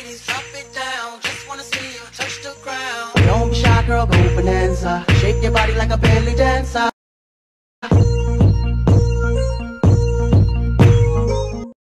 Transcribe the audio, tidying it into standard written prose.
ladies, drop it down. Just wanna see you touch the ground. Don't be shy, girl, go bonanza. Shake your body like a belly dancer.